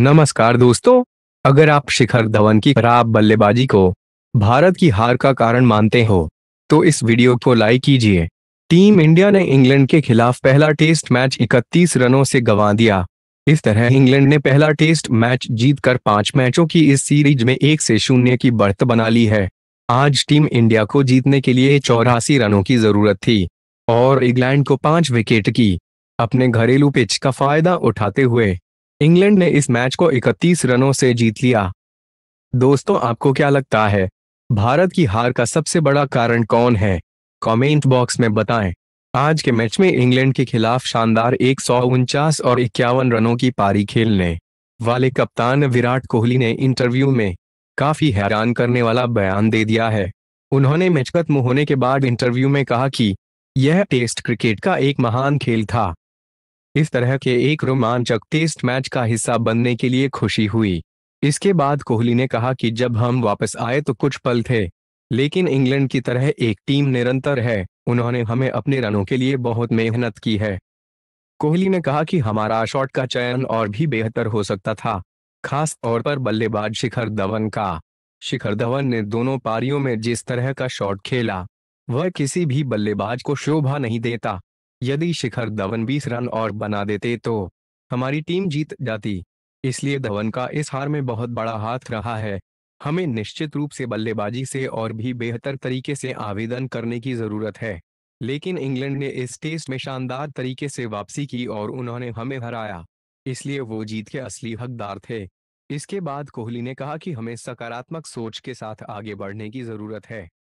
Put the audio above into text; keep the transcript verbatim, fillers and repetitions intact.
नमस्कार दोस्तों। अगर आप शिखर धवन की खराब बल्लेबाजी को भारत की हार का कारण मानते हो तो इस वीडियो को लाइक कीजिए। टीम इंडिया ने इंग्लैंड के खिलाफ पहला टेस्ट मैच इकतीस रनों से गंवा दिया। इस तरह इंग्लैंड ने पहला टेस्ट मैच जीतकर पांच मैचों की इस सीरीज में एक से शून्य की बढ़त बना ली है। आज टीम इंडिया को जीतने के लिए चौरासी रनों की जरूरत थी और इंग्लैंड को पांच विकेट की। अपने घरेलू पिच का फायदा उठाते हुए इंग्लैंड ने इस मैच को इकतीस रनों से जीत लिया। दोस्तों, आपको क्या लगता है, भारत की हार का सबसे बड़ा कारण कौन है? कमेंट बॉक्स में बताएं। आज के मैच में इंग्लैंड के खिलाफ शानदार एक सौ उनचास और इक्यावन रनों की पारी खेलने वाले कप्तान विराट कोहली ने इंटरव्यू में काफी हैरान करने वाला बयान दे दिया है। उन्होंने मैच खत्म होने के बाद इंटरव्यू में कहा कि यह टेस्ट क्रिकेट का एक महान खेल था। इस तरह के एक रोमांचक टेस्ट मैच का हिस्सा बनने के लिए खुशी हुई। इसके बाद कोहली ने कहा कि जब हम वापस आए तो कुछ पल थे, लेकिन इंग्लैंड की तरह एक टीम निरंतर है। उन्होंने हमें अपने रनों के लिए बहुत मेहनत की है। कोहली ने कहा कि हमारा शॉट का चयन और भी बेहतर हो सकता था, खास तौर पर बल्लेबाज शिखर धवन का। शिखर धवन ने दोनों पारियों में जिस तरह का शॉट खेला वह किसी भी बल्लेबाज को शोभा नहीं देता। यदि शिखर धवन बीस रन और बना देते तो हमारी टीम जीत जाती। इसलिए धवन का इस हार में बहुत बड़ा हाथ रहा है। हमें निश्चित रूप से बल्लेबाजी से और भी बेहतर तरीके से आवेदन करने की जरूरत है। लेकिन इंग्लैंड ने इस टेस्ट में शानदार तरीके से वापसी की और उन्होंने हमें हराया, इसलिए वो जीत के असली हकदार थे। इसके बाद कोहली ने कहा कि हमें सकारात्मक सोच के साथ आगे बढ़ने की जरूरत है।